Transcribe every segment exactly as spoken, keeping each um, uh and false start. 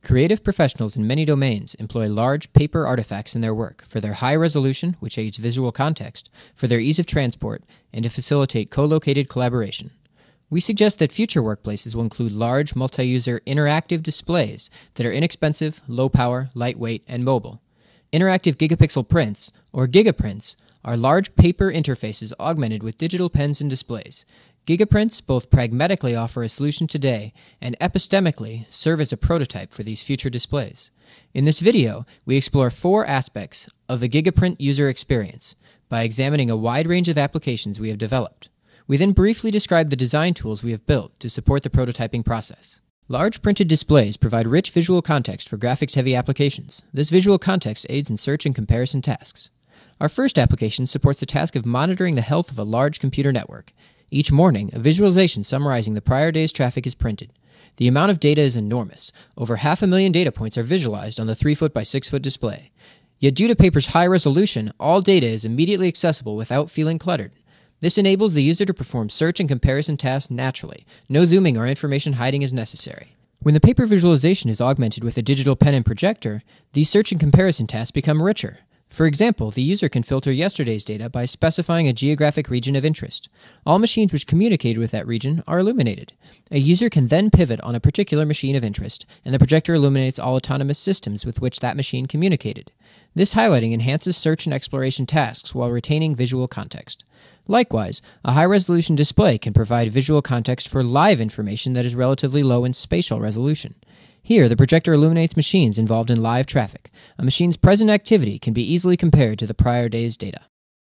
Creative professionals in many domains employ large paper artifacts in their work for their high resolution, which aids visual context, for their ease of transport, and to facilitate co-located collaboration. We suggest that future workplaces will include large, multi-user interactive displays that are inexpensive, low power, lightweight, and mobile. Interactive Gigapixel Prints, or GIGAprints, are large paper interfaces augmented with digital pens and displays. GIGAprints both pragmatically offer a solution today and epistemically serve as a prototype for these future displays. In this video, we explore four aspects of the GIGAprint user experience by examining a wide range of applications we have developed. We then briefly describe the design tools we have built to support the prototyping process. Large printed displays provide rich visual context for graphics-heavy applications. This visual context aids in search and comparison tasks. Our first application supports the task of monitoring the health of a large computer network. Each morning, a visualization summarizing the prior day's traffic is printed. The amount of data is enormous. Over half a million data points are visualized on the three foot by six foot display. Yet due to paper's high resolution, all data is immediately accessible without feeling cluttered. This enables the user to perform search and comparison tasks naturally. No zooming or information hiding is necessary. When the paper visualization is augmented with a digital pen and projector, these search and comparison tasks become richer. For example, the user can filter yesterday's data by specifying a geographic region of interest. All machines which communicate with that region are illuminated. A user can then pivot on a particular machine of interest, and the projector illuminates all autonomous systems with which that machine communicated. This highlighting enhances search and exploration tasks while retaining visual context. Likewise, a high-resolution display can provide visual context for live information that is relatively low in spatial resolution. Here, the projector illuminates machines involved in live traffic. A machine's present activity can be easily compared to the prior day's data.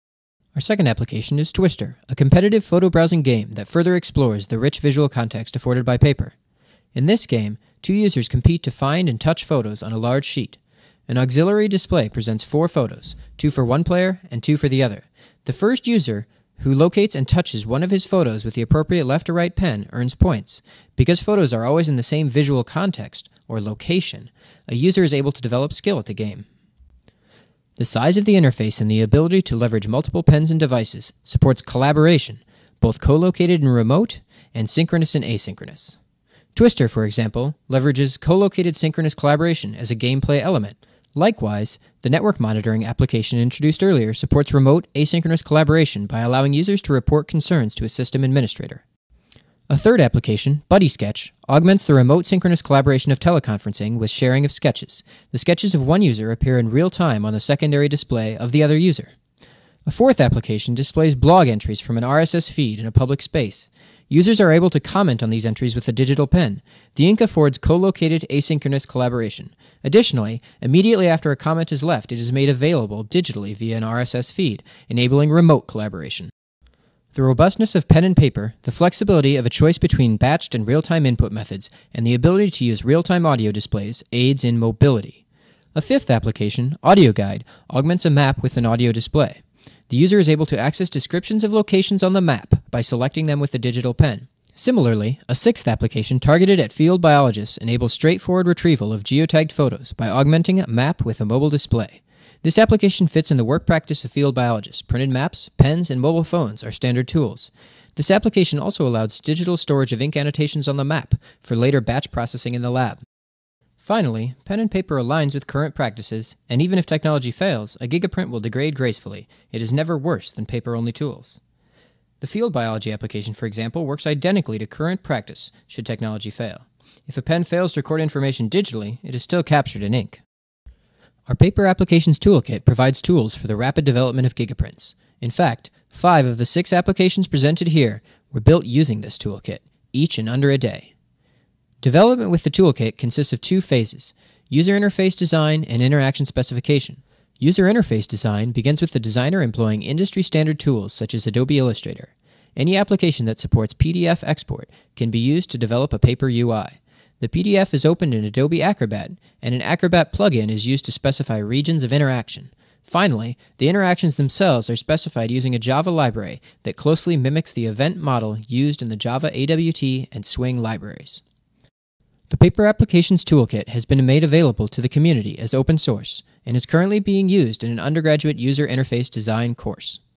Our second application is Twister, a competitive photo browsing game that further explores the rich visual context afforded by paper. In this game, two users compete to find and touch photos on a large sheet. An auxiliary display presents four photos, two for one player and two for the other. The first user, who locates and touches one of his photos with the appropriate left or right pen, earns points. Because photos are always in the same visual context, or location, a user is able to develop skill at the game. The size of the interface and the ability to leverage multiple pens and devices supports collaboration, both co-located and remote, and synchronous and asynchronous. Twister, for example, leverages co-located synchronous collaboration as a gameplay element. Likewise, the network monitoring application introduced earlier supports remote asynchronous collaboration by allowing users to report concerns to a system administrator. A third application, BuddySketch, augments the remote synchronous collaboration of teleconferencing with sharing of sketches. The sketches of one user appear in real time on the secondary display of the other user. A fourth application displays blog entries from an R S S feed in a public space. Users are able to comment on these entries with a digital pen. The ink affords co-located asynchronous collaboration. Additionally, immediately after a comment is left, it is made available digitally via an R S S feed, enabling remote collaboration. The robustness of pen and paper, the flexibility of a choice between batched and real-time input methods, and the ability to use real-time audio displays aids in mobility. A fifth application, Audio Guide, augments a map with an audio display. The user is able to access descriptions of locations on the map by selecting them with the digital pen. Similarly, a sixth application targeted at field biologists enables straightforward retrieval of geotagged photos by augmenting a map with a mobile display. This application fits in the work practice of field biologists. Printed maps, pens, and mobile phones are standard tools. This application also allows digital storage of ink annotations on the map for later batch processing in the lab. Finally, pen and paper aligns with current practices, and even if technology fails, a GIGAprint will degrade gracefully. It is never worse than paper-only tools. The field biology application, for example, works identically to current practice should technology fail. If a pen fails to record information digitally, it is still captured in ink. Our Paper Applications Toolkit provides tools for the rapid development of GIGAprints. In fact, five of the six applications presented here were built using this toolkit, each in under a day. Development with the toolkit consists of two phases, user interface design and interaction specification. User interface design begins with the designer employing industry-standard tools such as Adobe Illustrator. Any application that supports P D F export can be used to develop a paper U I. The P D F is opened in Adobe Acrobat, and an Acrobat plugin is used to specify regions of interaction. Finally, the interactions themselves are specified using a Java library that closely mimics the event model used in the Java A W T and Swing libraries. The Paper Applications Toolkit has been made available to the community as open source and is currently being used in an undergraduate user interface design course.